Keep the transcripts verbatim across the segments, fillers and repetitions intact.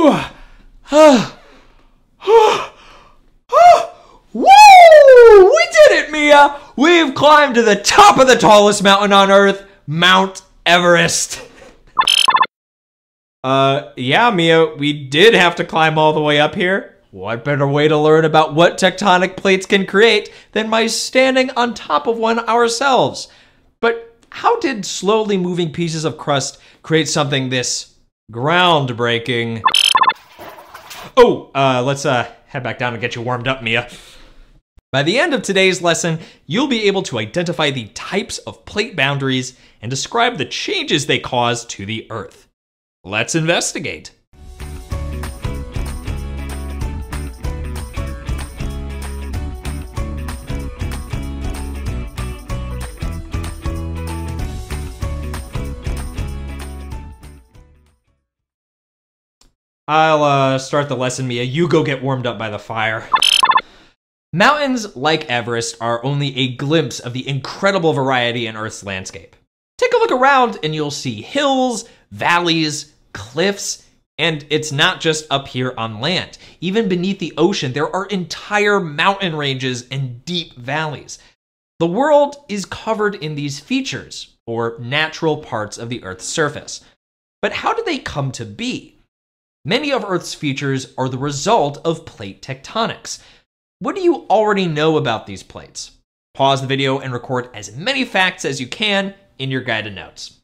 Woo! We did it, Mia! We've climbed to the top of the tallest mountain on Earth, Mount Everest. Uh, yeah, Mia, we did have to climb all the way up here. What better way to learn about what tectonic plates can create than by standing on top of one ourselves? But how did slowly moving pieces of crust create something this groundbreaking? Oh, uh, let's uh, head back down and get you warmed up, Mia. By the end of today's lesson, you'll be able to identify the types of plate boundaries and describe the changes they cause to the Earth. Let's investigate. I'll uh, start the lesson, Mia. You go get warmed up by the fire. Mountains like Everest are only a glimpse of the incredible variety in Earth's landscape. Take a look around and you'll see hills, valleys, cliffs, and it's not just up here on land. Even beneath the ocean, there are entire mountain ranges and deep valleys. The world is covered in these features, or natural parts of the Earth's surface. But how did they come to be? Many of Earth's features are the result of plate tectonics. What do you already know about these plates? Pause the video and record as many facts as you can in your guided notes.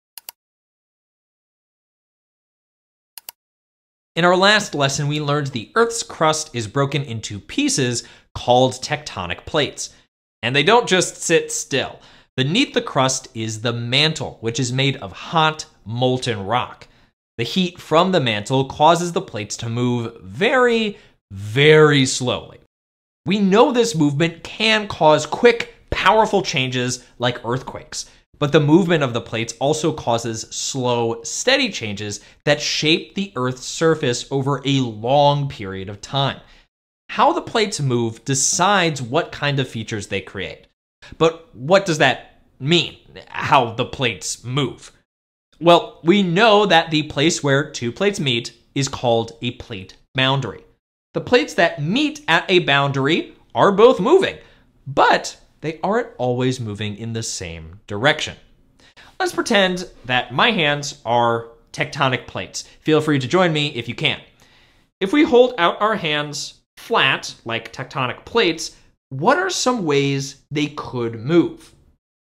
In our last lesson, we learned the Earth's crust is broken into pieces called tectonic plates. And they don't just sit still. Beneath the crust is the mantle, which is made of hot, molten rock. The heat from the mantle causes the plates to move very, very slowly. We know this movement can cause quick, powerful changes like earthquakes, but the movement of the plates also causes slow, steady changes that shape the Earth's surface over a long period of time. How the plates move decides what kind of features they create. But what does that mean, how the plates move? Well, we know that the place where two plates meet is called a plate boundary. The plates that meet at a boundary are both moving, but they aren't always moving in the same direction. Let's pretend that my hands are tectonic plates. Feel free to join me if you can. If we hold out our hands flat, like tectonic plates, what are some ways they could move?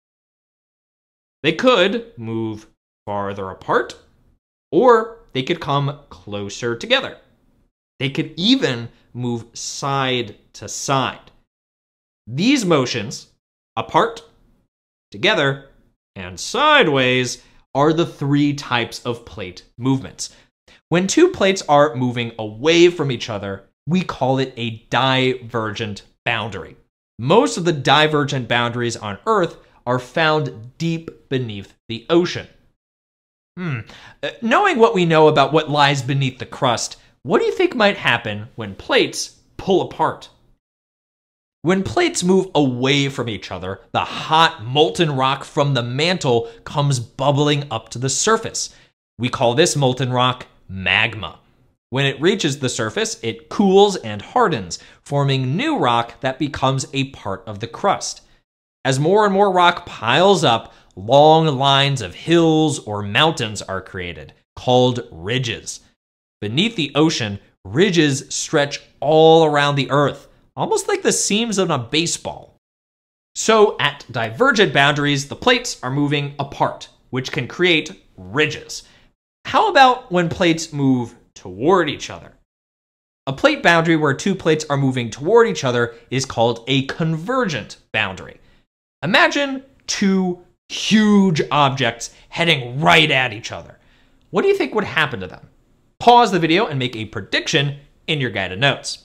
They could move farther apart, or they could come closer together. They could even move side to side. These motions, apart, together, and sideways, are the three types of plate movements. When two plates are moving away from each other, we call it a divergent boundary. Most of the divergent boundaries on Earth are found deep beneath the ocean. Hmm. Uh, knowing what we know about what lies beneath the crust, what do you think might happen when plates pull apart? When plates move away from each other, the hot, molten rock from the mantle comes bubbling up to the surface. We call this molten rock magma. When it reaches the surface, it cools and hardens, forming new rock that becomes a part of the crust. As more and more rock piles up, long lines of hills or mountains are created, called ridges. Beneath the ocean, ridges stretch all around the Earth, almost like the seams of a baseball. So at divergent boundaries, the plates are moving apart, which can create ridges. How about when plates move toward each other? A plate boundary where two plates are moving toward each other is called a convergent boundary. Imagine two huge objects heading right at each other. What do you think would happen to them? Pause the video and make a prediction in your guided notes.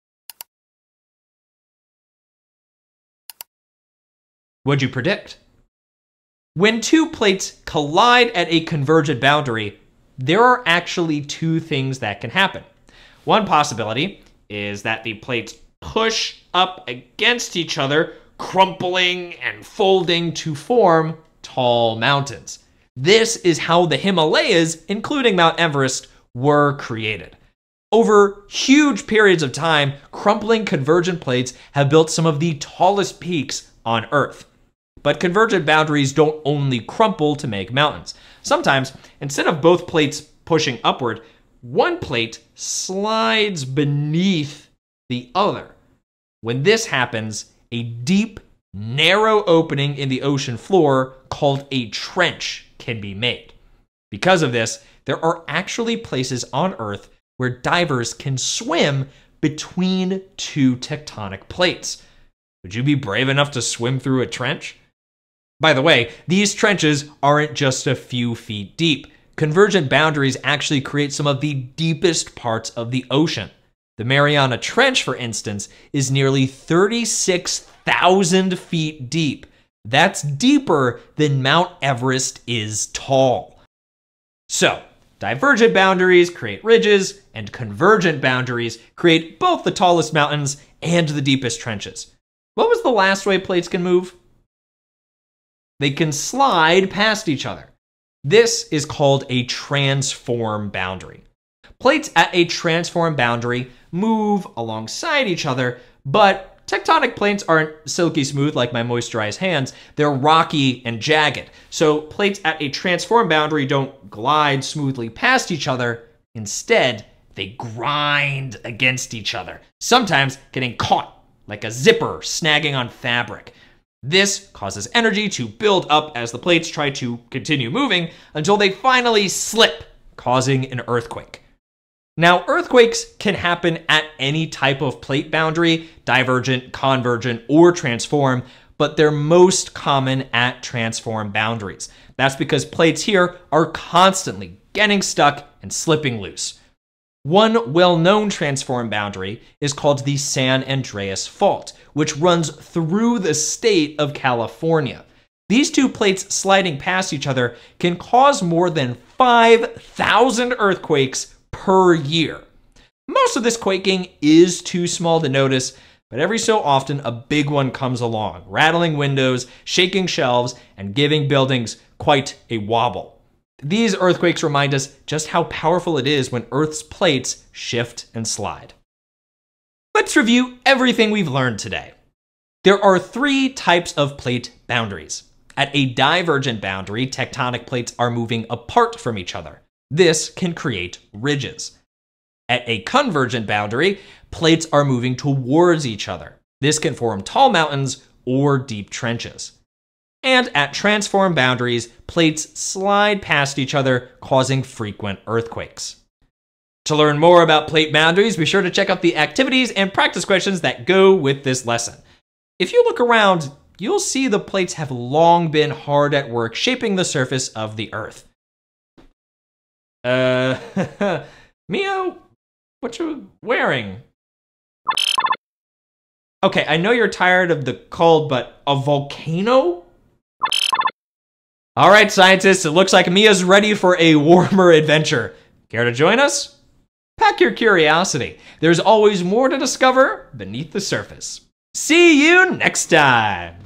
What'd you predict? When two plates collide at a convergent boundary, there are actually two things that can happen. One possibility is that the plates push up against each other, crumpling and folding to form tall mountains. This is how the Himalayas, including Mount Everest, were created. Over huge periods of time, crumpling convergent plates have built some of the tallest peaks on Earth. But convergent boundaries don't only crumple to make mountains. Sometimes, instead of both plates pushing upward, one plate slides beneath the other. When this happens, a deep, narrow opening in the ocean floor called a trench can be made. Because of this, there are actually places on Earth where divers can swim between two tectonic plates. Would you be brave enough to swim through a trench? By the way, these trenches aren't just a few feet deep. Convergent boundaries actually create some of the deepest parts of the ocean. The Mariana Trench, for instance, is nearly thirty-six thousand feet deep. That's deeper than Mount Everest is tall. So, divergent boundaries create ridges, and convergent boundaries create both the tallest mountains and the deepest trenches. What was the last way plates can move? They can slide past each other. This is called a transform boundary. Plates at a transform boundary move alongside each other, but tectonic plates aren't silky smooth like my moisturized hands. They're rocky and jagged. So plates at a transform boundary don't glide smoothly past each other. Instead, they grind against each other, sometimes getting caught like a zipper snagging on fabric. This causes energy to build up as the plates try to continue moving until they finally slip, causing an earthquake. Now, earthquakes can happen at any type of plate boundary, divergent, convergent, or transform, but they're most common at transform boundaries. That's because plates here are constantly getting stuck and slipping loose. One well-known transform boundary is called the San Andreas Fault, which runs through the state of California. These two plates sliding past each other can cause more than five thousand earthquakes per year. Most of this quaking is too small to notice, but every so often a big one comes along, rattling windows, shaking shelves, and giving buildings quite a wobble. These earthquakes remind us just how powerful it is when Earth's plates shift and slide. Let's review everything we've learned today. There are three types of plate boundaries. At a divergent boundary, tectonic plates are moving apart from each other. This can create ridges. At a convergent boundary, plates are moving towards each other. This can form tall mountains or deep trenches. And at transform boundaries, plates slide past each other, causing frequent earthquakes. To learn more about plate boundaries, be sure to check out the activities and practice questions that go with this lesson. If you look around, you'll see the plates have long been hard at work shaping the surface of the Earth. Uh, Mio, what you wearing? Okay, I know you're tired of the cold, but a volcano? All right, scientists, it looks like Mia's ready for a warmer adventure. Care to join us? Pack your curiosity. There's always more to discover beneath the surface. See you next time.